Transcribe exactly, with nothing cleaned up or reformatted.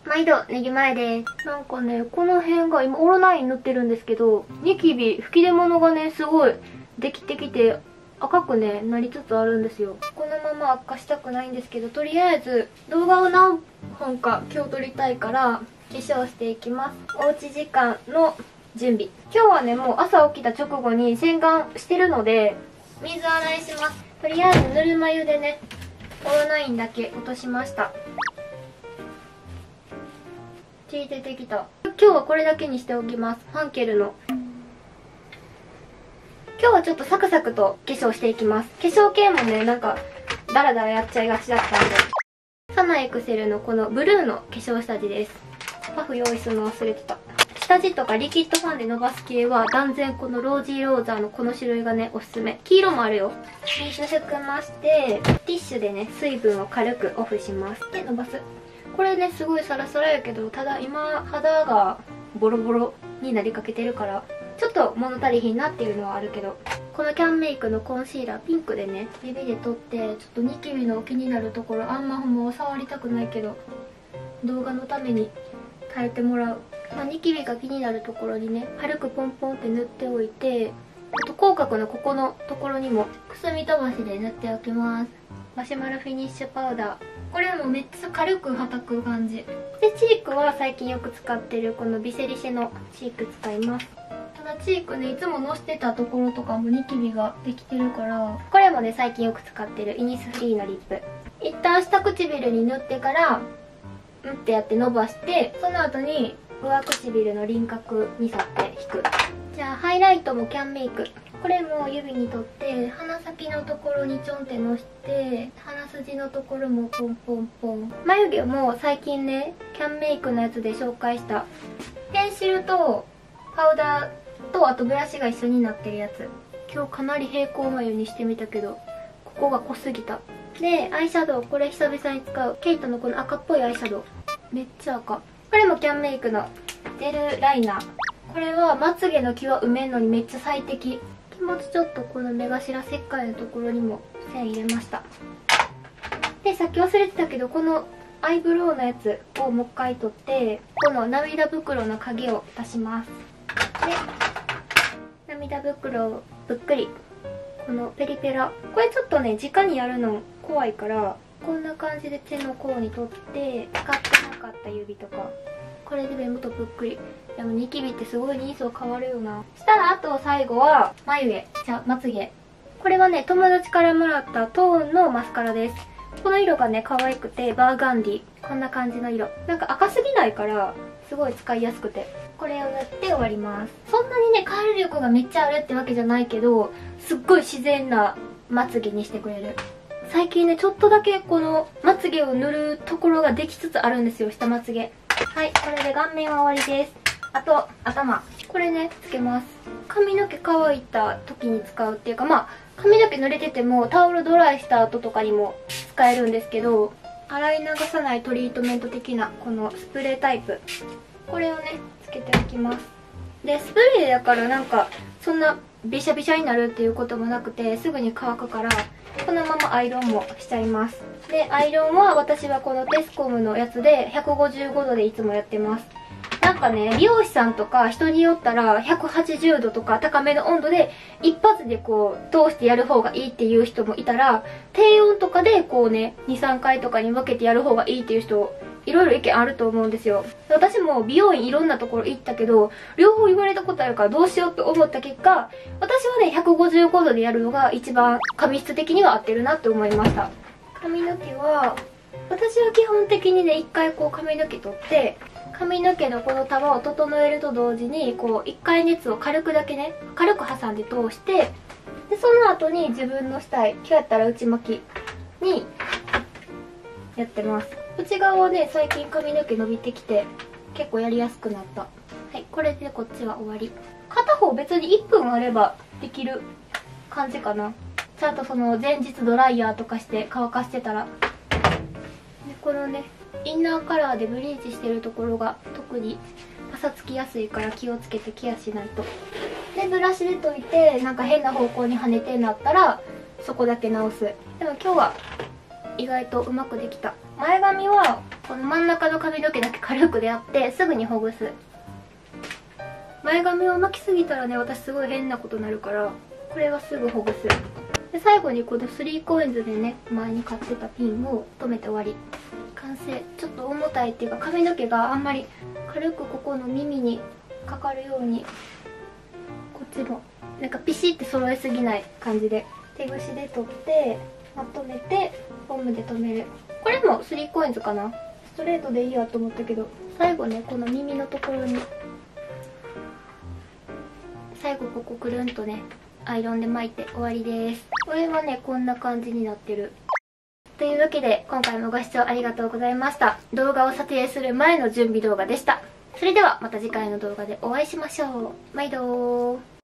毎度ネギ前です。なんかね、この辺が今オロナイン塗ってるんですけど、ニキビ吹き出物がねすごいできてきて赤くねなりつつあるんですよ。このまま悪化したくないんですけど、とりあえず動画を何本か今日撮りたいから化粧していきます。おうち時間の準備。今日はねもう朝起きた直後に洗顔してるので水洗いします。とりあえずぬるま湯でねオロナインだけ落としました。血出てきた。今日はこれだけにしておきます。ファンケルの。今日はちょっとサクサクと化粧していきます。化粧系もねなんかダラダラやっちゃいがちだったんで。サナエクセルのこのブルーの化粧下地です。パフ用意するの忘れてた。下地とかリキッドファンで伸ばす系は断然このロージーローザーのこの種類がねおすすめ。黄色もあるよ。水含ましてティッシュでね水分を軽くオフします。で伸ばす。これねすごいサラサラやけど、ただ今肌がボロボロになりかけてるからちょっと物足りひんなっていうのはあるけど、このキャンメイクのコンシーラーピンクでね指で取って、ちょっとニキビの気になるところあんまもう触りたくないけど動画のために耐えてもらう。まあ、ニキビが気になるところにね軽くポンポンって塗っておいて、あと口角のここのところにもくすみ飛ばしで塗っておきます。マシュマロフィニッシュパウダー、これもめっちゃ軽くはたく感じで、チークは最近よく使ってるこのビセリシェのチーク使います。ただチークねいつものしてたところとかもニキビができてるから、これもね最近よく使ってるイニスフリーのリップ。一旦下唇に塗ってからうんってやって伸ばして、その後に上唇の輪郭に沿って引く。じゃあハイライトもキャンメイク、これも指に取って鼻先のところにちょんってのして鼻筋のところもポンポンポン。眉毛も最近ねキャンメイクのやつで紹介したペンシルとパウダーとあとブラシが一緒になってるやつ。今日かなり平行眉にしてみたけどここが濃すぎた。でアイシャドウ、これ久々に使うケイトのこの赤っぽいアイシャドウ、めっちゃ赤。これもキャンメイクのジェルライナー。これはまつげの際埋めるのにめっちゃ最適。気持ちちょっとこの目頭切開のところにも線入れました。でさっき忘れてたけど、このアイブロウのやつをもう一回取ってこの涙袋の影を出します。で涙袋をぷっくりこのペリペラ、これちょっとね直にやるの怖いからこんな感じで手の甲に取って使ってなかった指とかこれで目元ぷっくり。でもニキビってすごい人相変わるよな。したらあと最後は眉毛、じゃあまつげ。これはね友達からもらったトーンのマスカラです。この色がね可愛くてバーガンディ、こんな感じの色。なんか赤すぎないからすごい使いやすくて、これを塗って終わります。そんなにねカール力がめっちゃあるってわけじゃないけど、すっごい自然なまつげにしてくれる。最近ねちょっとだけこのまつげを塗るところができつつあるんですよ、下まつげ。はい、これで顔面は終わりです。あと頭、これねつけます。髪の毛乾いた時に使うっていうか、まあ髪の毛濡れててもタオルドライした後とかにも使えるんですけど、洗い流さないトリートメント的なこのスプレータイプ、これをねつけておきます。でスプレーだからなんかそんなビシャビシャになるっていうこともなくてすぐに乾くからこのままアイロンもしちゃいます。でアイロンは私はこのテスコムのやつでひゃくごじゅうごどでいつもやってます。なんかね美容師さんとか人によったらひゃくはちじゅうどとか高めの温度で一発でこう通してやる方がいいっていう人もいたら、低温とかでこうねにさんかいとかに分けてやる方がいいっていう人いろいろ意見あると思うんですよ。私も美容院いろんなところ行ったけど両方言われたことあるからどうしようって思った結果、私はねひゃくごじゅうごどでやるのが一番髪質的には合ってるなって思いました。髪の毛は私は基本的にね一回こう髪の毛取って髪の毛のこの束を整えると同時にこう一回熱を軽くだけね軽く挟んで通して、でその後に自分のしたい今日やったら内巻きにやってます。内側はね最近髪の毛伸びてきて結構やりやすくなった。はい、これでこっちは終わり。片方別にいっぷんあればできる感じかな。ちゃんとその前日ドライヤーとかして乾かしてたら。でこのねインナーカラーでブリーチしてるところが特にパサつきやすいから気をつけてケアしないと。でブラシで溶いてなんか変な方向に跳ねてなったらそこだけ直す。でも今日は意外とうまくできた。 前髪はこの真ん中の髪の毛だけ軽くでやってすぐにほぐす。前髪を巻きすぎたらね、私すごい変なことになるから、これはすぐほぐす。で最後にこのスリーコインズでね、前に買ってたピンを留めて終わり。完成。ちょっと重たいっていうか、髪の毛があんまり軽くここの耳にかかるように、こっちもなんかピシって揃えすぎない感じで手ぐしで取ってまとめてゴムで留める。これもスリーコインズかな。ストレートでいいやと思ったけど、最後ね、この耳のところに最後ここくるんとね、アイロンで巻いて終わりです。これはね、こんな感じになってる。というわけで今回もご視聴ありがとうございました。動画を撮影する前の準備動画でした。それではまた次回の動画でお会いしましょう。毎度ー。